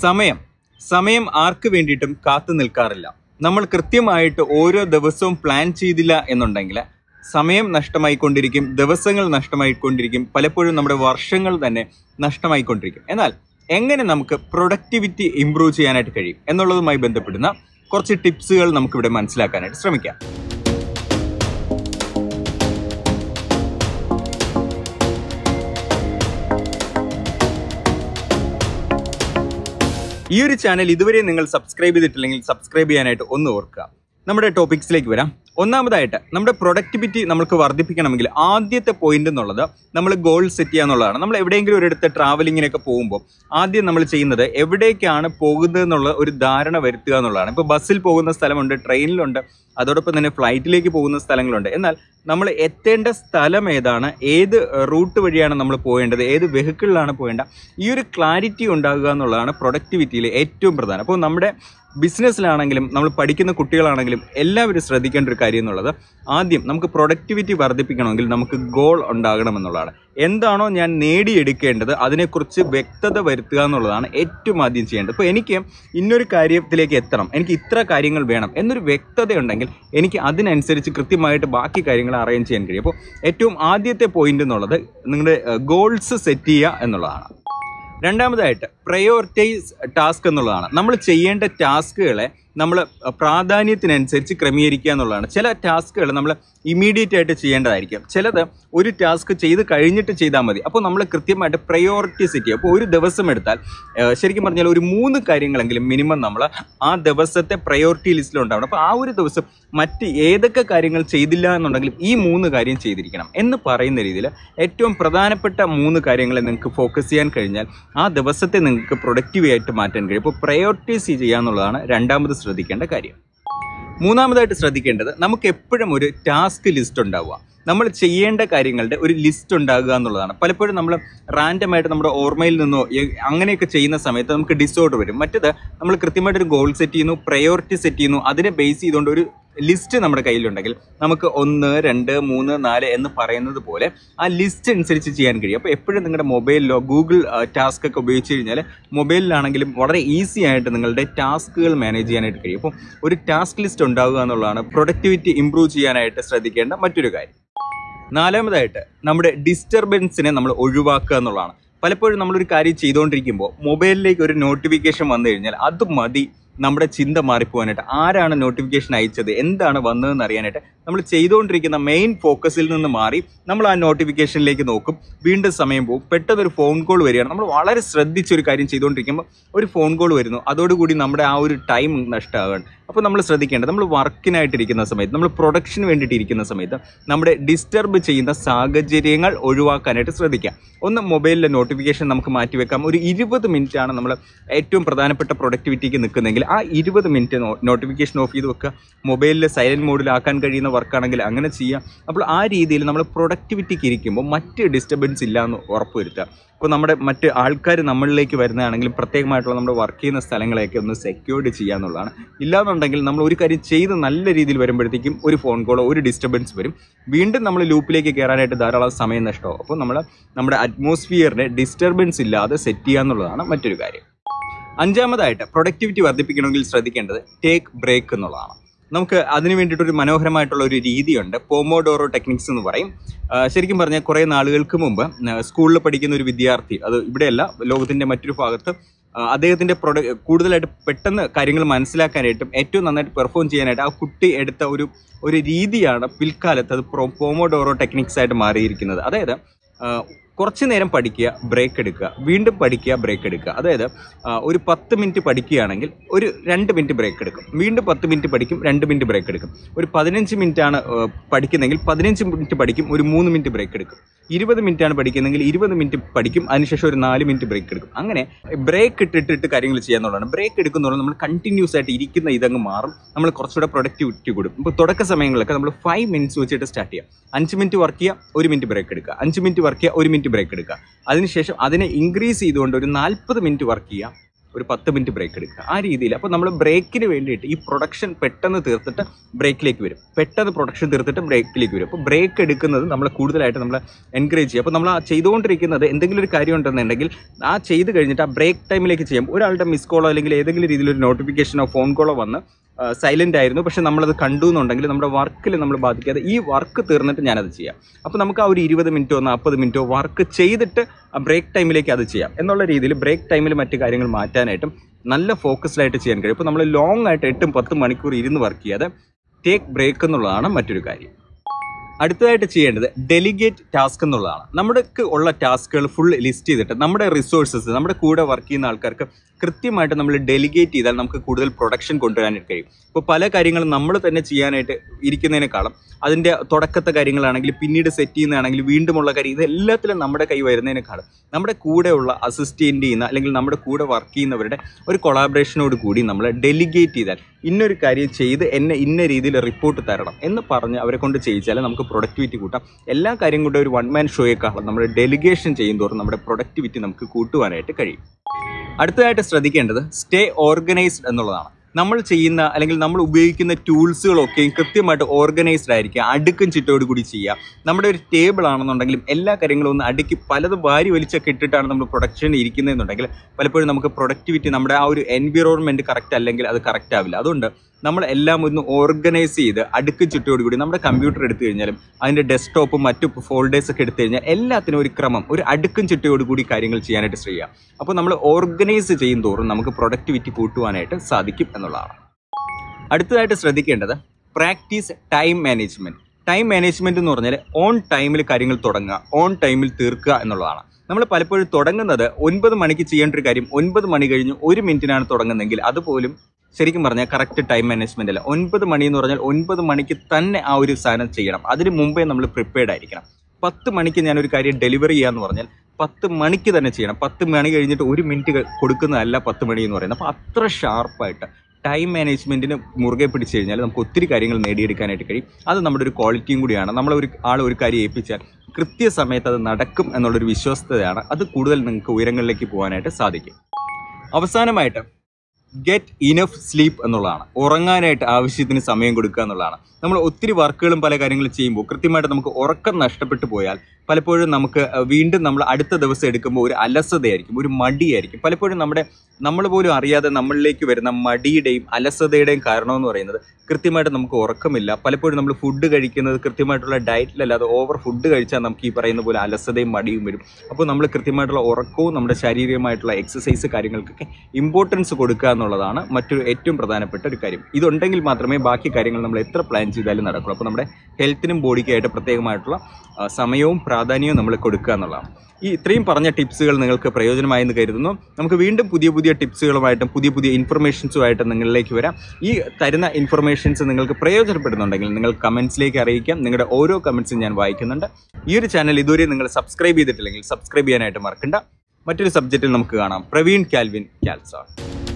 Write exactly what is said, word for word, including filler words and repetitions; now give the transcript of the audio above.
സമയം സമയം ആർക്ക് വേണ്ടിയിട്ടും കാത്തു നിൽക്കാറില്ല. നമ്മൾ കൃത്യമായിട്ട് ഓരോ ദിവസവും പ്ലാൻ ചെയ്തില്ല എന്നുണ്ടെങ്കിൽ സമയം നഷ്ടമായിക്കൊണ്ടിരിക്കും, ദിവസങ്ങൾ നഷ്ടമായിക്കൊണ്ടിരിക്കും, പലപ്പോഴും നമ്മുടെ വർഷങ്ങൾ തന്നെ നഷ്ടമായിക്കൊണ്ടിരിക്കും. എന്നാൽ എങ്ങനെ നമുക്ക് പ്രൊഡക്ടിവിറ്റി ഇംപ്രൂവ് ചെയ്യാനായിട്ട് കഴിയും എന്നുള്ളതുമായി ബന്ധപ്പെടുന്ന കുറച്ച് ടിപ്സുകൾ നമുക്കിവിടെ മനസ്സിലാക്കാനായിട്ട് ശ്രമിക്കാം. ഈ ഒരു ചാനൽ ഇതുവരെ നിങ്ങൾ സബ്സ്ക്രൈബ് ചെയ്തിട്ടില്ലെങ്കിൽ സബ്സ്ക്രൈബ് ചെയ്യാനായിട്ട് ഒന്ന് ഓർക്കുക. നമ്മുടെ ടോപ്പിക്സിലേക്ക് വരാം. ഒന്നാമതായിട്ട് നമ്മുടെ പ്രൊഡക്ടിവിറ്റി നമുക്ക് വർദ്ധിപ്പിക്കണമെങ്കിൽ ആദ്യത്തെ പോയിന്റ് എന്നുള്ളത് നമ്മൾ ഗോൾ സെറ്റ് ചെയ്യുക എന്നുള്ളതാണ്. നമ്മൾ എവിടെയെങ്കിലും ഒരിടത്ത് ട്രാവലിങ്ങിനൊക്കെ പോകുമ്പോൾ ആദ്യം നമ്മൾ ചെയ്യുന്നത് എവിടേക്കാണ് പോകുന്നത് എന്നുള്ള ഒരു ധാരണ വരുത്തുക എന്നുള്ളതാണ്. ഇപ്പോൾ ബസ്സിൽ പോകുന്ന സ്ഥലമുണ്ട്, ട്രെയിനിലുണ്ട്, അതോടൊപ്പം തന്നെ ഫ്ലൈറ്റിലേക്ക് പോകുന്ന സ്ഥലങ്ങളുണ്ട്. എന്നാൽ നമ്മൾ എത്തേണ്ട സ്ഥലം ഏതാണ്, ഏത് റൂട്ട് വഴിയാണ് നമ്മൾ പോകേണ്ടത്, ഏത് വെഹിക്കിളിലാണ് പോകേണ്ടത്, ഈ ഒരു ക്ലാരിറ്റി ഉണ്ടാകുക എന്നുള്ളതാണ് പ്രൊഡക്ടിവിറ്റിയിൽ ഏറ്റവും പ്രധാനം. അപ്പോൾ നമ്മുടെ ബിസിനസ്സിലാണെങ്കിലും നമ്മൾ പഠിക്കുന്ന കുട്ടികളാണെങ്കിലും എല്ലാവരും ശ്രദ്ധിക്കേണ്ട ഒരു കാര്യം എന്നുള്ളത് ആദ്യം നമുക്ക് പ്രൊഡക്ടിവിറ്റി വർദ്ധിപ്പിക്കണമെങ്കിൽ നമുക്ക് ഗോൾ ഉണ്ടാകണം എന്നുള്ളതാണ്. എന്താണോ ഞാൻ നേടിയെടുക്കേണ്ടത് അതിനെക്കുറിച്ച് വ്യക്തത വരുത്തുക എന്നുള്ളതാണ് ഏറ്റവും ആദ്യം ചെയ്യേണ്ടത്. ഇപ്പോൾ എനിക്ക് ഇന്നൊരു കാര്യത്തിലേക്ക് എത്തണം, എനിക്ക് ഇത്ര കാര്യങ്ങൾ വേണം എന്നൊരു വ്യക്തത ഉണ്ടെങ്കിൽ എനിക്ക് അതിനനുസരിച്ച് കൃത്യമായിട്ട് ബാക്കി കാര്യങ്ങൾ അറേഞ്ച് ചെയ്യാൻ കഴിയും. അപ്പോൾ ഏറ്റവും ആദ്യത്തെ പോയിന്റ് എന്നുള്ളത് നിങ്ങളുടെ ഗോൾസ് സെറ്റ് ചെയ്യുക എന്നുള്ളതാണ്. രണ്ടാമതായിട്ട് പ്രയോറിറ്റൈസ് ടാസ്ക് എന്നുള്ളതാണ്. നമ്മൾ ചെയ്യേണ്ട ടാസ്കുകളെ നമ്മൾ പ്രാധാന്യത്തിനനുസരിച്ച് ക്രമീകരിക്കുക എന്നുള്ളതാണ്. ചില ടാസ്കുകൾ നമ്മൾ ഇമ്മീഡിയറ്റ് ആയിട്ട് ചെയ്യേണ്ടതായിരിക്കും, ചിലത് ഒരു ടാസ്ക് ചെയ്ത് കഴിഞ്ഞിട്ട് ചെയ്താൽ മതി. അപ്പോൾ നമ്മൾ കൃത്യമായിട്ട് പ്രയോറിറ്റി സെറ്റ് ചെയ്യുക. അപ്പോൾ ഒരു ദിവസം എടുത്താൽ ശരിക്കും പറഞ്ഞാൽ ഒരു മൂന്ന് കാര്യങ്ങളെങ്കിലും മിനിമം നമ്മൾ ആ ദിവസത്തെ പ്രയോറിറ്റി ലിസ്റ്റിലുണ്ടാവണം. അപ്പോൾ ആ ഒരു ദിവസം മറ്റ് ഏതൊക്കെ കാര്യങ്ങൾ ചെയ്തില്ല എന്നുണ്ടെങ്കിലും ഈ മൂന്ന് കാര്യം ചെയ്തിരിക്കണം എന്ന് പറയുന്ന രീതിയിൽ ഏറ്റവും പ്രധാനപ്പെട്ട മൂന്ന് കാര്യങ്ങളെ നിങ്ങൾക്ക് ഫോക്കസ് ചെയ്യാൻ കഴിഞ്ഞാൽ ആ ദിവസത്തെ നിങ്ങൾക്ക് പ്രൊഡക്റ്റീവായിട്ട് മാറ്റാൻ കഴിയും. അപ്പോൾ പ്രയോറിറ്റൈസ് ചെയ്യുക എന്നുള്ളതാണ് രണ്ടാമത് ശ്രദ്ധിക്കേണ്ട കാര്യം. മൂന്നാമതായിട്ട് ശ്രദ്ധിക്കേണ്ടത് നമുക്ക് എപ്പോഴും ഒരു ടാസ്ക് ലിസ്റ്റ് ഉണ്ടാവുക, നമ്മൾ ചെയ്യേണ്ട കാര്യങ്ങളുടെ ഒരു ലിസ്റ്റ് ഉണ്ടാകുക എന്നുള്ളതാണ്. പലപ്പോഴും നമ്മൾ റാൻഡമായിട്ട് നമ്മുടെ ഓർമ്മയിൽ നിന്നോ അങ്ങനെയൊക്കെ ചെയ്യുന്ന സമയത്ത് നമുക്ക് ഡിസോർഡർ വരും. മറ്റേത് നമ്മൾ കൃത്യമായിട്ടൊരു ഗോൾ സെറ്റ് ചെയ്യുന്നു, പ്രയോറിറ്റി സെറ്റ് ചെയ്യുന്നു, അതിനെ ബേസ് ചെയ്തുകൊണ്ട് ഒരു ലിസ്റ്റ് നമ്മുടെ കയ്യിലുണ്ടെങ്കിൽ നമുക്ക് ഒന്ന് രണ്ട് മൂന്ന് നാല് എന്ന് പറയുന്നത് പോലെ ആ ലിസ്റ്റ് അനുസരിച്ച് ചെയ്യാൻ കഴിയും. അപ്പോൾ എപ്പോഴും നിങ്ങളുടെ മൊബൈലിലോ ഗൂഗിൾ ടാസ്ക് ഒക്കെ ഉപയോഗിച്ച് കഴിഞ്ഞാൽ മൊബൈലിലാണെങ്കിലും വളരെ ഈസി ആയിട്ട് നിങ്ങളുടെ ടാസ്കുകൾ മാനേജ് ചെയ്യാനായിട്ട് കഴിയും. അപ്പോൾ ഒരു ടാസ്ക് ലിസ്റ്റ് ഉണ്ടാകുക എന്നുള്ളതാണ് പ്രൊഡക്ടിവിറ്റി ഇംപ്രൂവ് ചെയ്യാനായിട്ട് ശ്രദ്ധിക്കേണ്ട മറ്റൊരു കാര്യം. നാലാമതായിട്ട് നമ്മുടെ ഡിസ്റ്റർബൻസിനെ നമ്മൾ ഒഴിവാക്കുക എന്നുള്ളതാണ്. പലപ്പോഴും നമ്മളൊരു കാര്യം ചെയ്തുകൊണ്ടിരിക്കുമ്പോൾ മൊബൈലിലേക്ക് ഒരു നോട്ടിഫിക്കേഷൻ വന്നു കഴിഞ്ഞാൽ അത് മതി നമ്മുടെ ചിന്ത മാറിപ്പോകാനായിട്ട്. ആരാണ് നോട്ടിഫിക്കേഷൻ അയച്ചത്, എന്താണ് വന്നതെന്ന് അറിയാനായിട്ട് നമ്മൾ ചെയ്തുകൊണ്ടിരിക്കുന്ന മെയിൻ ഫോക്കസിൽ നിന്ന് മാറി നമ്മൾ ആ നോട്ടിഫിക്കേഷനിലേക്ക് നോക്കും, വീണ്ടും സമയം പോകും. പെട്ടെന്നൊരു ഫോൺ കോൾ വരികയാണ്, നമ്മൾ വളരെ ശ്രദ്ധിച്ചൊരു കാര്യം ചെയ്തുകൊണ്ടിരിക്കുമ്പോൾ ഒരു ഫോൺ കോൾ വരുന്നു, അതോടുകൂടി നമ്മുടെ ആ ഒരു ടൈം നഷ്ടമാകുകയാണ്. അപ്പോൾ നമ്മൾ ശ്രദ്ധിക്കേണ്ടത് നമ്മൾ വർക്കിനായിട്ടിരിക്കുന്ന സമയത്ത്, നമ്മൾ പ്രൊഡക്ഷന് വേണ്ടിയിട്ട് ഇരിക്കുന്ന സമയത്ത് നമ്മുടെ ഡിസ്റ്റർബ് ചെയ്യുന്ന സാഹചര്യങ്ങൾ ഒഴിവാക്കാനായിട്ട് ശ്രദ്ധിക്കാം. ഒന്ന് മൊബൈലിലെ നോട്ടിഫിക്കേഷൻ നമുക്ക് മാറ്റിവെക്കാം. ഒരു ഇരുപത് മിനിറ്റ് ആണ് നമ്മൾ ഏറ്റവും പ്രധാനപ്പെട്ട പ്രൊഡക്ടിവിറ്റിക്ക് നിൽക്കുന്നതെങ്കിൽ ആ ഇരുപത് മിനിറ്റ് നോട്ടിഫിക്കേഷൻ ഓഫ് ചെയ്ത് വെക്കുക. മൊബൈലിൽ സൈലൻറ്റ് മോഡിലാക്കാൻ കഴിയുന്ന വർക്കാണെങ്കിൽ അങ്ങനെ ചെയ്യാം. അപ്പോൾ ആ രീതിയിൽ നമ്മൾ പ്രൊഡക്ടിവിറ്റിക്ക് ഇരിക്കുമ്പോൾ മറ്റ് ഡിസ്റ്റർബൻസ് ഇല്ല എന്ന് ഉറപ്പുവരുത്തുക. ഇപ്പോൾ നമ്മുടെ മറ്റ് ആൾക്കാർ നമ്മളിലേക്ക് വരുന്നതാണെങ്കിലും പ്രത്യേകമായിട്ടുള്ള നമ്മുടെ വർക്ക് ചെയ്യുന്ന സ്ഥലങ്ങളെയൊക്കെ ഒന്ന് സെക്യൂർഡ് ചെയ്യുക എന്നുള്ളതാണ്. ഇല്ലാന്നുണ്ടെങ്കിൽ നമ്മൾ ഒരു കാര്യം ചെയ്ത് നല്ല രീതിയിൽ വരുമ്പോഴത്തേക്കും ഒരു ഫോൺ കോളോ ഒരു ഡിസ്റ്റർബൻസ് വരും, വീണ്ടും നമ്മൾ ലൂപ്പിലേക്ക് കയറാനായിട്ട് ധാരാളം സമയം നഷ്ടമാവും. അപ്പോൾ നമ്മൾ നമ്മുടെ അറ്റ്മോസ്ഫിയറിനെ ഡിസ്റ്റർബൻസ് ഇല്ലാതെ സെറ്റ് ചെയ്യുക എന്നുള്ളതാണ് മറ്റൊരു കാര്യം. അഞ്ചാമതായിട്ട് പ്രൊഡക്ടിവിറ്റി വർദ്ധിപ്പിക്കണമെങ്കിൽ ശ്രദ്ധിക്കേണ്ടത് ടേക്ക് ബ്രേക്ക് എന്നുള്ളതാണ്. നമുക്ക് അതിന് വേണ്ടിയിട്ടൊരു മനോഹരമായിട്ടുള്ള ഒരു രീതിയുണ്ട്, പോമോഡോറോ ടെക്നിക്സ് എന്ന് പറയും. ശരിക്കും പറഞ്ഞാൽ കുറേ നാളുകൾക്ക് മുമ്പ് സ്കൂളിൽ പഠിക്കുന്ന ഒരു വിദ്യാർത്ഥി, അത് ഇവിടെയല്ല ലോകത്തിൻ്റെ മറ്റൊരു ഭാഗത്ത്, അദ്ദേഹത്തിൻ്റെ പ്രൊഡ കൂടുതലായിട്ട് പെട്ടെന്ന് കാര്യങ്ങൾ മനസ്സിലാക്കാനായിട്ടും ഏറ്റവും നന്നായിട്ട് പെർഫോം ചെയ്യാനായിട്ട് ആ കുട്ടി എടുത്ത ഒരു ഒരു രീതിയാണ് പിൽക്കാലത്ത് അത് പോമോഡോറോ ടെക്നിക്സ് ആയിട്ട് മാറിയിരിക്കുന്നത്. അതായത് കുറച്ച് നേരം പഠിക്കുക, ബ്രേക്ക് എടുക്കുക, വീണ്ടും പഠിക്കുക, ബ്രേക്ക് എടുക്കുക. അതായത് ഒരു പത്ത് മിനിറ്റ് പഠിക്കുകയാണെങ്കിൽ ഒരു രണ്ട് മിനിറ്റ് ബ്രേക്ക് എടുക്കും, വീണ്ടും പത്ത് മിനിറ്റ് പഠിക്കും, രണ്ട് മിനിറ്റ് ബ്രേക്ക് എടുക്കും. ഒരു പതിനഞ്ച് മിനിറ്റാണ് പഠിക്കുന്നതെങ്കിൽ പതിനഞ്ച് മിനിറ്റ് പഠിക്കും, ഒരു മൂന്ന് മിനിറ്റ് ബ്രേക്ക് എടുക്കും. ഇരുപത് മിനിറ്റാണ് പഠിക്കുന്നതെങ്കിൽ ഇരുപത് മിനിറ്റ് പഠിക്കും, അതിനുശേഷം ഒരു നാല് മിനിറ്റ് ബ്രേക്ക് എടുക്കും. അങ്ങനെ ബ്രേക്ക് ഇട്ടിട്ടിട്ട് കാര്യങ്ങൾ ചെയ്യാന്നുള്ളതാണ്. ബ്രേക്ക് എടുക്കുന്നതോടെ നമ്മൾ കണ്ടിന്യൂസ് ആയിട്ട് ഇരിക്കുന്ന ഇതങ്ങ് മാറും, നമ്മൾ കുറച്ചുകൂടെ പ്രൊഡക്ടിവിറ്റി കൂടും. ഇപ്പോൾ തുടക്ക സമയങ്ങളിലൊക്കെ നമ്മൾ ഫൈവ് മിനിറ്റ്സ് വെച്ചിട്ട് സ്റ്റാർട്ട് ചെയ്യാം. അഞ്ച് മിനിറ്റ് വർക്ക് ചെയ്യുക, ഒരു മിനിറ്റ് ബ്രേക്ക് എടുക്കുക, അഞ്ച് മിനിറ്റ് വർക്ക് ചെയ്യുക, ഒരു മിനിറ്റ് ബ്രേക്ക് എടുക്കുക. അതിനുശേഷം അതിനെ ഇൻക്രീസ് ചെയ്തുകൊണ്ട് ഒരു നാൽപ്പത് മിനിറ്റ് വർക്ക് ചെയ്യുക, ഒരു പത്ത് മിനിറ്റ് ബ്രേക്ക് എടുക്കുക. ആ രീതിയിൽ അപ്പോൾ നമ്മൾ ബ്രേക്കിന് വേണ്ടിയിട്ട് ഈ പ്രൊഡക്ഷൻ പെട്ടെന്ന് തീർത്തിട്ട് ബ്രേക്കിലേക്ക് വരും, പെട്ടെന്ന് പ്രൊഡക്ഷൻ തീർത്തിട്ട് ബ്രേക്കിലേക്ക് വരും. അപ്പോൾ ബ്രേക്ക് എടുക്കുന്നത് നമ്മൾ കൂടുതലായിട്ട് നമ്മൾ എൻകറേജ് ചെയ്യും. അപ്പോൾ നമ്മൾ ആ ചെയ്തുകൊണ്ടിരിക്കുന്നത് എന്തെങ്കിലും ഒരു കാര്യം ഉണ്ടെന്നുണ്ടെങ്കിൽ ആ ചെയ്ത് കഴിഞ്ഞിട്ട് ആ ബ്രേക്ക് ടൈമിലേക്ക് ചെയ്യാം. ഒരാളുടെ മിസ് കോളോ അല്ലെങ്കിൽ ഏതെങ്കിലും രീതിയിലൊരു നോട്ടിഫിക്കേഷനോ ഫോൺ കോളോ വന്ന് സൈലൻ്റ് ആയിരുന്നു, പക്ഷെ നമ്മളത് കണ്ടു എന്നുണ്ടെങ്കിൽ നമ്മുടെ വർക്കിൽ നമ്മൾ ബാധിക്കാതെ ഈ വർക്ക് തീർന്നിട്ട് ഞാനത് ചെയ്യാം. അപ്പോൾ നമുക്ക് ആ ഒരു ഇരുപത് മിനിറ്റോ നാൽപ്പത് മിനിറ്റോ വർക്ക് ചെയ്തിട്ട് ആ ബ്രേക്ക് ടൈമിലേക്ക് അത് ചെയ്യാം എന്നുള്ള രീതിയിൽ ബ്രേക്ക് ടൈമിൽ മറ്റു കാര്യങ്ങൾ മാറ്റാനായിട്ടും നല്ല ഫോക്കസ്ഡായിട്ട് ചെയ്യാൻ കഴിയും. ഇപ്പോൾ നമ്മൾ ലോങ് ആയിട്ട് എട്ടും പത്തും മണിക്കൂർ ഇരുന്ന് വർക്ക് ചെയ്യാതെ ടേക്ക് ബ്രേക്ക് എന്നുള്ളതാണ് മറ്റൊരു കാര്യം. അടുത്തതായിട്ട് ചെയ്യേണ്ടത് ഡെലിഗേറ്റ് ടാസ്ക് എന്നുള്ളതാണ്. നമുക്ക് ഉള്ള ടാസ്കുകൾ ഫുൾ ലിസ്റ്റ് ചെയ്തിട്ട് നമ്മുടെ റിസോഴ്സസ് നമ്മുടെ കൂടെ വർക്ക് ചെയ്യുന്ന ആൾക്കാർക്ക് കൃത്യമായിട്ട് നമ്മൾ ഡെലിഗേറ്റ് ചെയ്താൽ നമുക്ക് കൂടുതൽ പ്രൊഡക്ഷൻ കൊണ്ടുവരാനായിട്ട് കഴിയും. ഇപ്പോൾ പല കാര്യങ്ങളും നമ്മൾ തന്നെ ചെയ്യാനായിട്ട് ഇരിക്കുന്നതിനേക്കാളും അതിൻ്റെ തുടക്കത്തെ കാര്യങ്ങളാണെങ്കിൽ പിന്നീട് സെറ്റ് ചെയ്യുന്നതാണെങ്കിൽ വീണ്ടുമുള്ള കാര്യം ഇതെല്ലാത്തിലും നമ്മുടെ കൈ വരുന്നതിനേക്കാളും നമ്മുടെ കൂടെയുള്ള അസിസ്റ്റൻ്റ് ചെയ്യുന്ന അല്ലെങ്കിൽ നമ്മുടെ കൂടെ വർക്ക് ചെയ്യുന്നവരുടെ ഒരു കൊളാബറേഷനോട് കൂടി നമ്മൾ ഡെലിഗേറ്റ് ചെയ്താൽ ഇന്നൊരു കാര്യം ചെയ്ത് എന്നെ ഇന്ന രീതിയിൽ റിപ്പോർട്ട് തരണം എന്ന് പറഞ്ഞ് അവരെ കൊണ്ട് ചെയ്യിച്ചാൽ നമുക്ക് പ്രൊഡക്ടിവിറ്റി കൂട്ടാം. എല്ലാ കാര്യം കൊണ്ട് ഒരു വൺ മാൻ ഷോയേക്കാളും നമ്മൾ ഡെലിഗേഷൻ ചെയ്യും തോറും നമ്മുടെ പ്രൊഡക്ടിവിറ്റി നമുക്ക് കൂട്ടുവാനായിട്ട് കഴിയും. അടുത്തതായിട്ട് ശ്രദ്ധിക്കേണ്ടത് സ്റ്റേ ഓർഗനൈസ്ഡ് എന്നുള്ളതാണ്. നമ്മൾ ചെയ്യുന്ന അല്ലെങ്കിൽ നമ്മൾ ഉപയോഗിക്കുന്ന ടൂൾസുകളൊക്കെയും കൃത്യമായിട്ട് ഓർഗനൈസ്ഡ് ആയിരിക്കുക, അടുക്കും ചിട്ടോട് കൂടി ചെയ്യുക. നമ്മുടെ ഒരു ടേബിൾ ആണെന്നുണ്ടെങ്കിലും എല്ലാ കാര്യങ്ങളും ഒന്ന് അടുക്കി പലതും വാരി വലിച്ചൊക്കെ ഇട്ടിട്ടാണ് നമ്മൾ പ്രൊഡക്ഷൻ ഇരിക്കുന്നതെന്നുണ്ടെങ്കിൽ പലപ്പോഴും നമുക്ക് പ്രൊഡക്ടിവിറ്റി നമ്മുടെ ആ ഒരു എൻവിറോൺമെൻറ്റ് കറക്റ്റ് അല്ലെങ്കിൽ അത് കറക്റ്റ് ആവില്ല. അതുകൊണ്ട് നമ്മൾ എല്ലാം ഒന്ന് ഓർഗനൈസ് ചെയ്ത് അടുക്കും ചിട്ടയോടുകൂടി നമ്മുടെ കമ്പ്യൂട്ടർ എടുത്തു കഴിഞ്ഞാലും അതിൻ്റെ ഡെസ്ക്ടോപ്പും മറ്റു ഫോൾഡേഴ്സൊക്കെ എടുത്തു കഴിഞ്ഞാൽ എല്ലാത്തിനും ഒരു ക്രമം ഒരു അടുക്കും ചിട്ടയോടുകൂടി കാര്യങ്ങൾ ചെയ്യാനായിട്ട് ശ്രമിക്കുക. അപ്പോൾ നമ്മൾ ഓർഗനൈസ് ചെയ്യും തോറും നമുക്ക് പ്രൊഡക്ടിവിറ്റി കൂട്ടുവാനായിട്ട് സാധിക്കും എന്നുള്ളതാണ്. അടുത്തതായിട്ട് ശ്രദ്ധിക്കേണ്ടത് practice time management. Time management എന്ന് പറഞ്ഞാൽ ഓൺ ടൈമിൽ കാര്യങ്ങൾ തുടങ്ങുക, ഓൺ ടൈമിൽ തീർക്കുക എന്നുള്ളതാണ്. നമ്മൾ പലപ്പോഴും തുടങ്ങുന്നത് ഒൻപത് മണിക്ക് ചെയ്യേണ്ട ഒരു കാര്യം ഒൻപത് മണി കഴിഞ്ഞ് ഒരു മിനിറ്റിനാണ് തുടങ്ങുന്നതെങ്കിൽ അതുപോലും ശരിക്കും പറഞ്ഞാൽ കറക്റ്റ് ടൈം മാനേജ്മെൻ്റ് അല്ല. ഒൻപത് മണി എന്ന് പറഞ്ഞാൽ ഒൻപത് മണിക്ക് തന്നെ ആ ഒരു സാധനം ചെയ്യണം. അതിന് മുമ്പേ നമ്മൾ പ്രിപ്പയർഡ് ആയിരിക്കണം. പത്ത് മണിക്ക് ഞാനൊരു കാര്യം ഡെലിവറി ചെയ്യാന്ന് പറഞ്ഞാൽ പത്ത് മണിക്ക് തന്നെ ചെയ്യണം. പത്ത് മണി കഴിഞ്ഞിട്ട് ഒരു മിനിറ്റ് കൊടുക്കുന്നതല്ല പത്ത് മണി എന്ന് പറയുന്നത്. അപ്പോൾ അത്ര ഷാർപ്പായിട്ട് ടൈം മാനേജ്മെൻറ്റിന് മുറുകെ പിടിച്ച് കഴിഞ്ഞാൽ നമുക്ക് ഒത്തിരി കാര്യങ്ങൾ നേടിയെടുക്കാനായിട്ട് കഴിയും. അത് നമ്മുടെ ഒരു ക്വാളിറ്റിയും കൂടിയാണ്. നമ്മളൊരു ആൾ ഒരു കാര്യം ഏൽപ്പിച്ചാൽ കൃത്യസമയത്ത് അത് നടക്കും എന്നുള്ളൊരു വിശ്വസ്തതയാണ്. അത് കൂടുതൽ നിങ്ങൾക്ക് ഉയരങ്ങളിലേക്ക് പോകാനായിട്ട് സാധിക്കും. അവസാനമായിട്ട് ഗെറ്റ് ഇനഫ് സ്ലീപ്പ് എന്നുള്ളതാണ്. ഉറങ്ങാനായിട്ട് ആവശ്യത്തിന് സമയം കൊടുക്കുക എന്നുള്ളതാണ്. നമ്മൾ ഒത്തിരി വർക്കുകളും പല കാര്യങ്ങളും ചെയ്യുമ്പോൾ കൃത്യമായിട്ട് നമുക്ക് ഉറക്കം നഷ്ടപ്പെട്ടു പോയാൽ പലപ്പോഴും നമുക്ക് വീണ്ടും നമ്മൾ അടുത്ത ദിവസം എടുക്കുമ്പോൾ ഒരു അലസതയായിരിക്കും, ഒരു മടിയായിരിക്കും. പലപ്പോഴും നമ്മുടെ നമ്മൾ പോലും അറിയാതെ നമ്മളിലേക്ക് വരുന്ന മടിയുടെയും അലസതയുടെയും കാരണമെന്ന് പറയുന്നത് കൃത്യമായിട്ട് നമുക്ക് ഉറക്കമില്ല. പലപ്പോഴും നമ്മൾ ഫുഡ് കഴിക്കുന്നത് കൃത്യമായിട്ടുള്ള ഡയറ്റിലല്ലാതെ ഓവർ ഫുഡ് കഴിച്ചാൽ നമുക്ക് ഈ പറയുന്ന പോലെ അലസതയും മടിയും വരും. അപ്പോൾ നമ്മൾ കൃത്യമായിട്ടുള്ള ഉറക്കവും നമ്മുടെ ശാരീരികമായിട്ടുള്ള എക്സസൈസ് കാര്യങ്ങൾക്കൊക്കെ ഇമ്പോർട്ടൻസ് കൊടുക്കുക എന്നുള്ളതാണ് മറ്റൊരു ഏറ്റവും പ്രധാനപ്പെട്ട ഒരു കാര്യം. ഇതുണ്ടെങ്കിൽ മാത്രമേ ബാക്കി കാര്യങ്ങൾ നമ്മൾ എത്ര പ്ലാൻ ചെയ്താലും നടക്കുള്ളൂ. അപ്പോൾ നമ്മുടെ ഹെൽത്തിനും ബോഡിക്കായിട്ട് പ്രത്യേകമായിട്ടുള്ള സമയവും പ്രാധാന്യവും നമ്മൾ കൊടുക്കുക എന്നുള്ളതാണ്. ഈ ഇത്രയും പറഞ്ഞ ടിപ്സുകൾ നിങ്ങൾക്ക് പ്രയോജനമായെന്ന് കരുതുന്നു. നമുക്ക് വീണ്ടും പുതിയ പുതിയ ടിപ്സുകളുമായിട്ടും പുതിയ പുതിയ ഇൻഫർമേഷൻസുമായിട്ടും നിങ്ങളിലേക്ക് വരാം. ഈ തരുന്ന ഇൻഫർമേഷൻസ് നിങ്ങൾക്ക് പ്രയോജനപ്പെടുന്നുണ്ടെങ്കിൽ നിങ്ങൾ കമൻസിലേക്ക് അറിയിക്കാം. നിങ്ങളുടെ ഓരോ കമൻസും ഞാൻ വായിക്കുന്നുണ്ട്. ഈ ഒരു ചാനൽ ഇതുവരെ നിങ്ങൾ സബ്സ്ക്രൈബ് ചെയ്തിട്ടില്ലെങ്കിൽ സബ്സ്ക്രൈബ് ചെയ്യാനായിട്ട് മറക്കണ്ട. മറ്റൊരു സബ്ജക്റ്റിൽ നമുക്ക് കാണാം. പ്രവീൺ കാൽവിൻ, കാൽസോൾ.